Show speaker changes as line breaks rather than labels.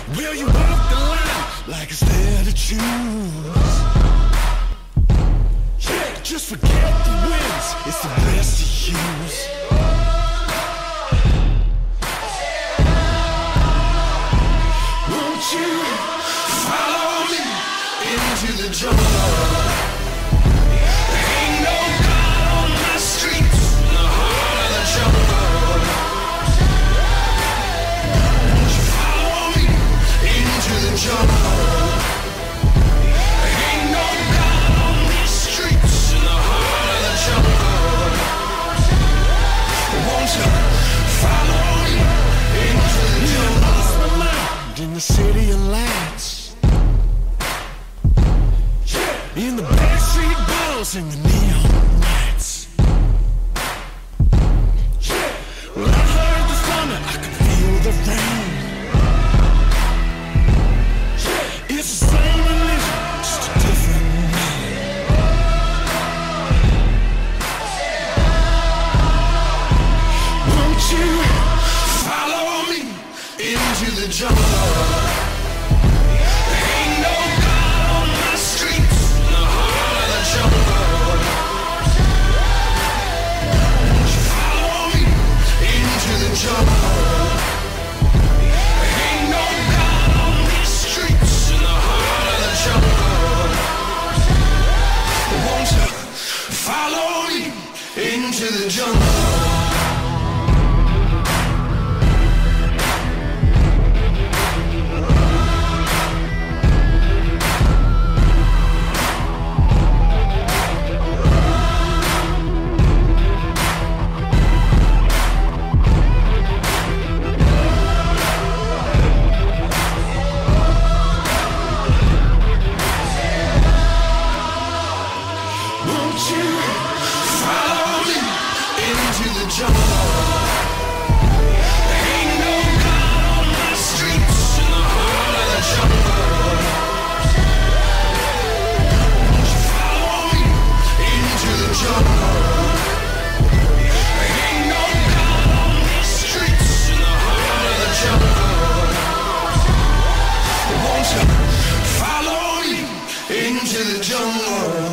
Will you walk the line like it's there to choose? Yeah, just forget the wins, it's the best to use. Won't you follow me into the jungle? There ain't no God on my streets, in the heart of the jungle. Won't you follow me into the jungle? There ain't no God on these streets, in the heart of the jungle. Won't you follow me into the jungle? In the city of lights, in the backstreet balls and the neon lights. Well, I heard the thunder, I can feel the rain. It's the same religion, just a different name. Won't you follow me into the jungle? There ain't no God on my streets, in the heart of the jungle. Won't you follow me into the jungle? There ain't no God on these streets, in the heart of the jungle. Won't you follow me into the jungle? Won't you follow me into the jungle? There ain't no God on my streets, in the heart of the jungle. Won't you follow me into the jungle? There ain't no God on these streets, in the heart of the jungle. Won't you follow me into the jungle?